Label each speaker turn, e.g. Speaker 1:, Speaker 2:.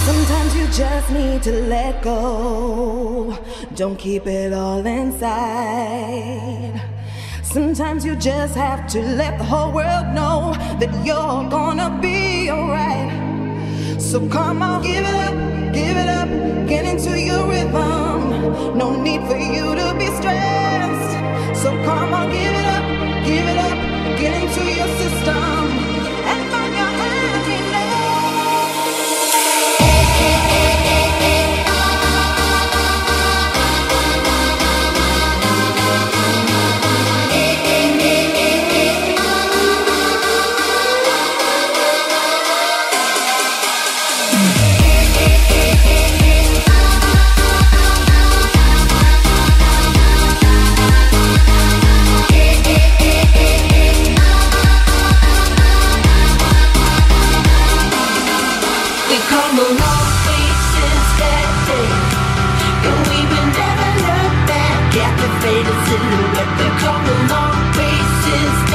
Speaker 1: Sometimes you just need to let go. Don't keep it all inside. Sometimes you just have to let the whole world know that you're gonna be alright. So come on, give it up, give it up, get into your rhythm. No need for you to be stressed. So come on, give it up, get into your system and find your happiness.
Speaker 2: Silhouette, they come a long way since